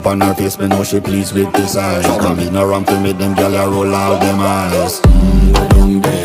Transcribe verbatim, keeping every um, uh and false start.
on her face, me know she pleased with this eyes. Come in around to make them gyal a roll out them eyes. Mm, go down there.